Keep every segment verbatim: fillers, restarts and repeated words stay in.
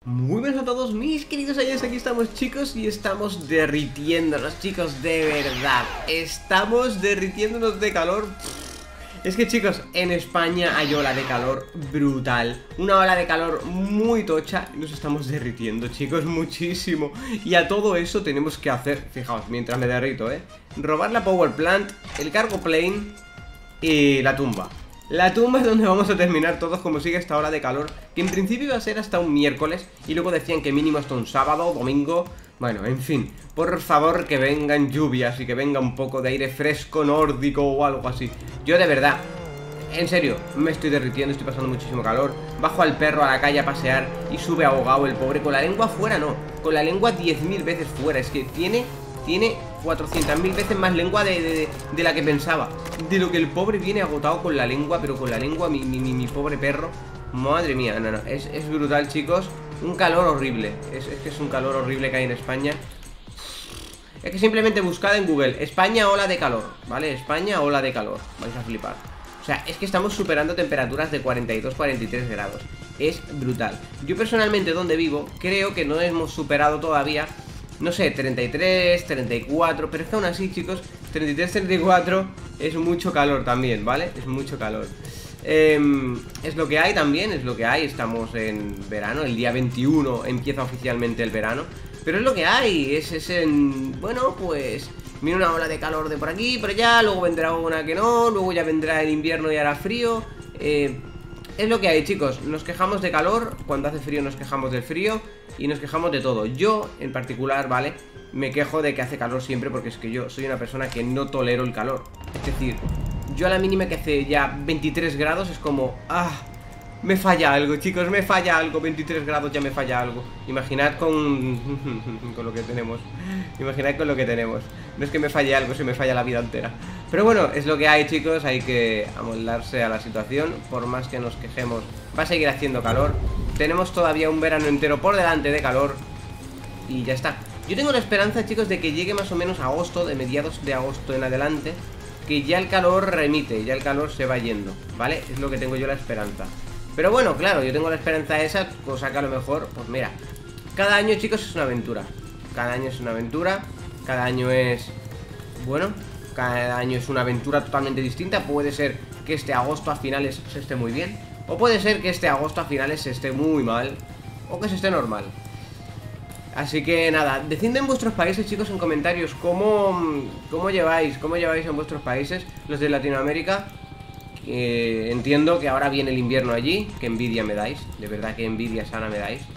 Muy buenas a todos mis queridos años, aquí estamos chicos y estamos derritiéndonos chicos, de verdad, estamos derritiéndonos de calor. Es que chicos, en España hay ola de calor brutal, una ola de calor muy tocha y nos estamos derritiendo chicos, muchísimo. Y a todo eso tenemos que hacer, fijaos, mientras me derrito, eh robar la power plant, el cargo plane y la tumba. La tumba es donde vamos a terminar todos como sigue esta ola de calor, que en principio iba a ser hasta un miércoles y luego decían que mínimo hasta un sábado, domingo. Bueno, en fin, por favor que vengan lluvias y que venga un poco de aire fresco nórdico o algo así. Yo de verdad, en serio, me estoy derritiendo, estoy pasando muchísimo calor. Bajo al perro a la calle a pasear y sube ahogado el pobre, con la lengua fuera no, con la lengua diez mil veces fuera. Es que tiene... Tiene cuatrocientas mil veces más lengua de, de, de la que pensaba. De lo que el pobre viene agotado con la lengua. Pero con la lengua, mi, mi, mi, mi pobre perro. Madre mía, no, no, es, es brutal chicos. Un calor horrible, es, es que es un calor horrible que hay en España. Es que simplemente buscad en Google España ola de calor, ¿vale? España ola de calor, vais a flipar. O sea, es que estamos superando temperaturas de cuarenta y dos, cuarenta y tres grados. Es brutal. Yo personalmente donde vivo, creo que no hemos superado todavía, no sé, treinta y tres, treinta y cuatro, pero es que aún así, chicos, treinta y tres, treinta y cuatro es mucho calor también, ¿vale? Es mucho calor. Eh, es lo que hay también, es lo que hay, estamos en verano, el día veintiuno empieza oficialmente el verano, pero es lo que hay, es, es en... Bueno, pues viene una ola de calor de por aquí, por allá, luego vendrá una que no, luego ya vendrá el invierno y hará frío, eh... Es lo que hay chicos, nos quejamos de calor, cuando hace frío nos quejamos del frío y nos quejamos de todo. Yo en particular, ¿vale? Me quejo de que hace calor siempre porque es que yo soy una persona que no tolero el calor. Es decir, yo a la mínima que hace ya veintitrés grados es como... ¡Ah! Me falla algo chicos, me falla algo, veintitrés grados ya me falla algo. Imaginad con... con lo que tenemos. Imaginad con lo que tenemos. No es que me falle algo, se me falla la vida entera. Pero bueno, es lo que hay chicos, hay que amoldarse a la situación. Por más que nos quejemos, va a seguir haciendo calor. Tenemos todavía un verano entero por delante de calor. Y ya está. Yo tengo la esperanza chicos de que llegue más o menos a agosto, de mediados de agosto en adelante, que ya el calor remite, ya el calor se va yendo, ¿vale? Es lo que tengo yo la esperanza. Pero bueno, claro, yo tengo la esperanza esa, cosa que a lo mejor, pues mira, cada año chicos es una aventura. Cada año es una aventura, cada año es... Bueno, cada año es una aventura totalmente distinta. Puede ser que este agosto a finales se esté muy bien, o puede ser que este agosto a finales se esté muy mal, o que se esté normal. Así que nada, decidme en vuestros países chicos en comentarios cómo, cómo lleváis, cómo lleváis en vuestros países, los de Latinoamérica. Eh, entiendo que ahora viene el invierno allí. Que envidia me dais, de verdad que envidia sana me dais.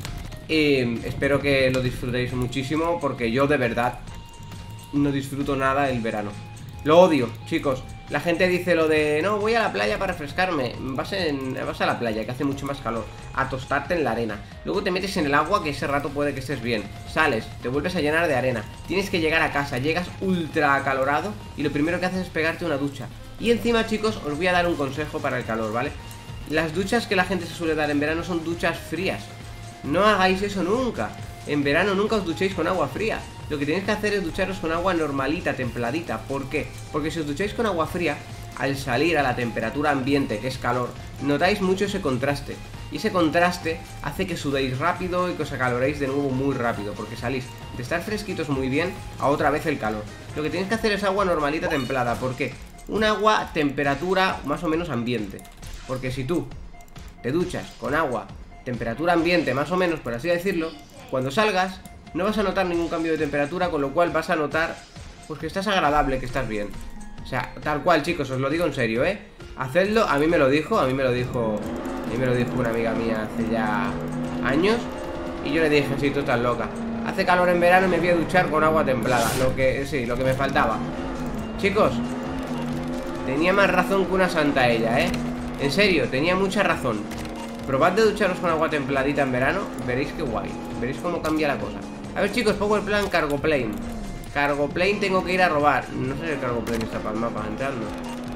eh, Espero que lo disfrutéis muchísimo, porque yo de verdad no disfruto nada el verano. Lo odio, chicos. La gente dice lo de, no, voy a la playa para refrescarme. Vas, en, vas a la playa, que hace mucho más calor, a tostarte en la arena. Luego te metes en el agua, que ese rato puede que estés bien. Sales, te vuelves a llenar de arena. Tienes que llegar a casa, llegas ultra acalorado y lo primero que haces es pegarte una ducha. Y encima chicos, os voy a dar un consejo para el calor, ¿vale? Las duchas que la gente se suele dar en verano son duchas frías. No hagáis eso nunca. En verano nunca os duchéis con agua fría. Lo que tenéis que hacer es ducharos con agua normalita, templadita. ¿Por qué? Porque si os ducháis con agua fría, al salir a la temperatura ambiente, que es calor, notáis mucho ese contraste. Y ese contraste hace que sudéis rápido y que os acaloréis de nuevo muy rápido, porque salís de estar fresquitos muy bien a otra vez el calor. Lo que tenéis que hacer es agua normalita, templada. ¿Por qué? Un agua temperatura más o menos ambiente. Porque si tú te duchas con agua temperatura ambiente más o menos, por así decirlo, cuando salgas no vas a notar ningún cambio de temperatura, con lo cual vas a notar pues que estás agradable, que estás bien. O sea, tal cual chicos, os lo digo en serio, ¿eh? Hacedlo, a mí me lo dijo, a mí me lo dijo A mí me lo dijo una amiga mía hace ya años. Y yo le dije, sí, tú estás loca. Hace calor en verano y me voy a duchar con agua templada. Lo que, sí, lo que me faltaba. Chicos, tenía más razón que una santa ella, ¿eh? En serio, tenía mucha razón. Probad de ducharos con agua templadita en verano. Veréis qué guay, veréis cómo cambia la cosa. A ver chicos, pongo el plan cargo plane. Cargo plane tengo que ir a robar. No sé si el cargo plane está para el mapa entrando.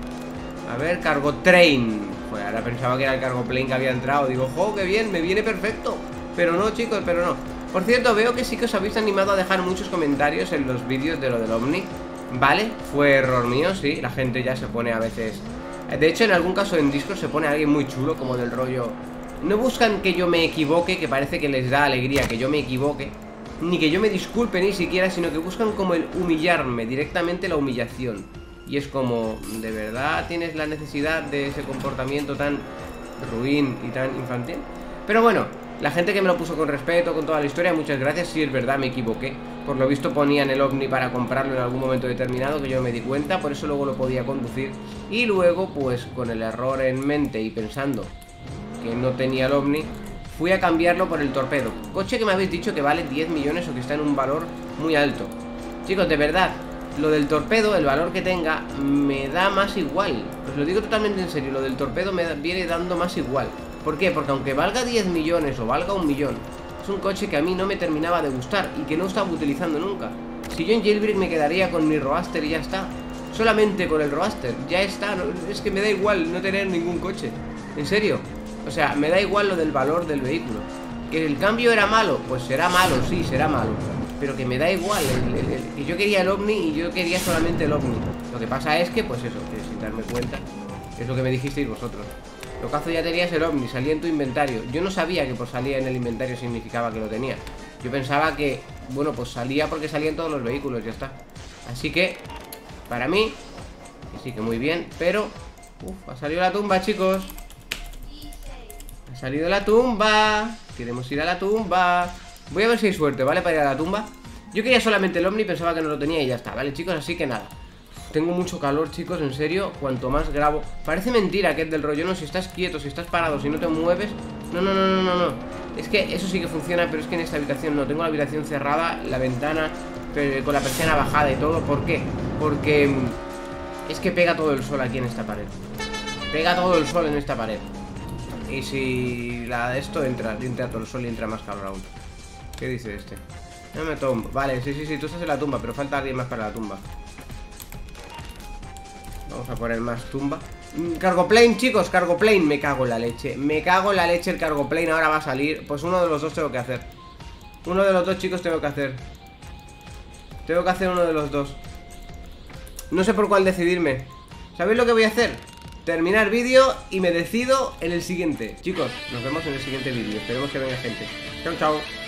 A ver, cargo train. Joder, ahora pensaba que era el cargo plane que había entrado. Digo, jo, qué bien, me viene perfecto. Pero no chicos, pero no. Por cierto, veo que sí que os habéis animado a dejar muchos comentarios en los vídeos de lo del Omni. Vale, fue error mío, sí. La gente ya se pone a veces... De hecho, en algún caso en Discord se pone alguien muy chulo, como del rollo... No buscan que yo me equivoque, que parece que les da alegría que yo me equivoque, ni que yo me disculpe ni siquiera, sino que buscan como el humillarme, directamente la humillación. Y es como, ¿de verdad tienes la necesidad de ese comportamiento tan ruin y tan infantil? Pero bueno, la gente que me lo puso con respeto, con toda la historia, muchas gracias. Sí, es verdad, me equivoqué. Por lo visto ponían el Omni para comprarlo en algún momento determinado, que yo me di cuenta, por eso luego lo podía conducir. Y luego, pues con el error en mente y pensando que no tenía el Omni, fui a cambiarlo por el Torpedo, coche que me habéis dicho que vale diez millones o que está en un valor muy alto. Chicos, de verdad, lo del Torpedo, el valor que tenga, me da más igual. Os lo digo totalmente en serio, lo del Torpedo me da, viene dando más igual. ¿Por qué? Porque aunque valga diez millones o valga un millón, es un coche que a mí no me terminaba de gustar y que no estaba utilizando nunca. Si yo en Jailbreak me quedaría con mi Roadster y ya está. Solamente con el Roadster, ya está. No, es que me da igual no tener ningún coche. En serio. O sea, me da igual lo del valor del vehículo. ¿Que el cambio era malo? Pues será malo, sí, será malo. Pero que me da igual, el, el, el, que yo quería el Omni y yo quería solamente el Omni. Lo que pasa es que, pues eso, que sin darme cuenta, es lo que me dijisteis vosotros. Lo cazo ya tenías el Omni, salía en tu inventario. Yo no sabía que por salía en el inventario significaba que lo tenía. Yo pensaba que, bueno, pues salía porque salía en todos los vehículos, ya está. Así que, para mí, que sí que muy bien, pero... Uf, ha salido la tumba, chicos. Ha salido la tumba. Queremos ir a la tumba. Voy a ver si hay suerte, ¿vale? Para ir a la tumba. Yo quería solamente el Omni, pensaba que no lo tenía y ya está, ¿vale, chicos? Así que nada. Tengo mucho calor, chicos, en serio. Cuanto más grabo... Parece mentira que es del rollo, no, si estás quieto, si estás parado, si no te mueves. No, no, no, no, no, no. Es que eso sí que funciona, pero es que en esta habitación no. Tengo la habitación cerrada, la ventana pero con la persiana bajada y todo. ¿Por qué? Porque es que pega todo el sol aquí en esta pared. Pega todo el sol en esta pared. Y si la de esto entra, entra todo el sol y entra más calor aún. ¿Qué dice este? No me tumbo. Vale, sí, sí, sí, tú estás en la tumba, pero falta alguien más para la tumba. Vamos a poner más tumba. Cargo plane, chicos, cargo plane. Me cago en la leche, me cago en la leche el cargo plane. Ahora va a salir, pues uno de los dos tengo que hacer. Uno de los dos, chicos, tengo que hacer. Tengo que hacer uno de los dos. No sé por cuál decidirme. ¿Sabéis lo que voy a hacer? Terminar vídeo y me decido en el siguiente. Chicos, nos vemos en el siguiente vídeo. Esperemos que venga gente. Chao, chao.